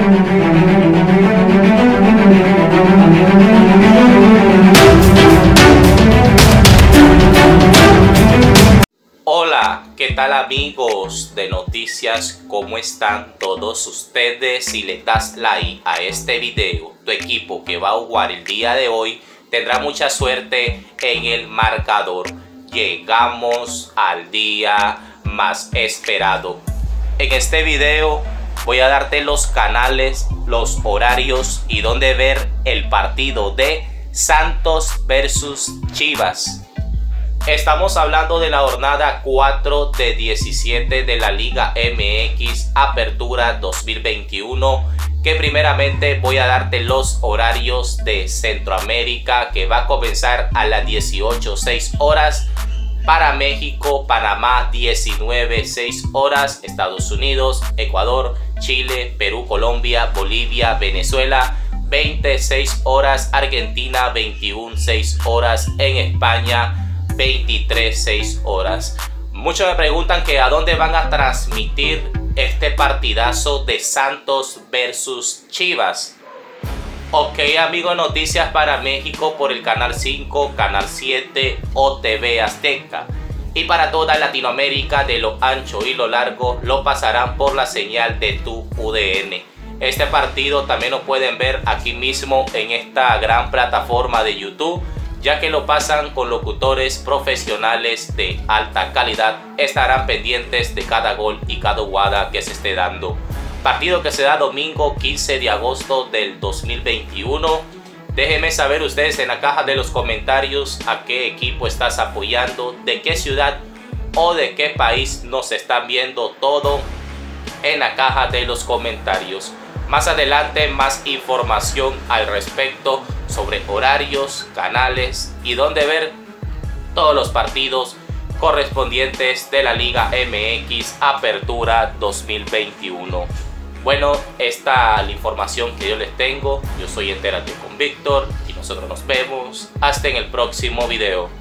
Hola, ¿qué tal amigos de noticias? ¿Cómo están todos ustedes? Si le das like a este video, tu equipo que va a jugar el día de hoy tendrá mucha suerte en el marcador. Llegamos al día más esperado. En este video voy a darte los canales, los horarios y dónde ver el partido de Santos versus Chivas. Estamos hablando de la jornada 4 de 17 de la Liga MX Apertura 2021, que primeramente voy a darte los horarios de Centroamérica, que va a comenzar a las 18:06 horas para México, Panamá 19:06 horas, Estados Unidos, Ecuador, Chile, Perú, Colombia, Bolivia, Venezuela 20:06 horas, Argentina 21:06 horas, en España 23:06 horas. Muchos me preguntan que a dónde van a transmitir este partidazo de Santos versus Chivas. Ok amigos, noticias para México por el canal 5, canal 7 o TV Azteca. Y para toda Latinoamérica, de lo ancho y lo largo, lo pasarán por la señal de tu UDN. Este partido también lo pueden ver aquí mismo en esta gran plataforma de YouTube, ya que lo pasan con locutores profesionales de alta calidad. Estarán pendientes de cada gol y cada jugada que se esté dando. Partido que se da domingo 15 de agosto del 2021. Déjenme saber ustedes en la caja de los comentarios a qué equipo estás apoyando, de qué ciudad o de qué país nos están viendo, todo en la caja de los comentarios. Más adelante más información al respecto sobre horarios, canales y dónde ver todos los partidos correspondientes de la Liga MX Apertura 2021. Bueno, esta es la información que yo les tengo. Yo soy Entérate con Víctor y nosotros nos vemos hasta en el próximo video.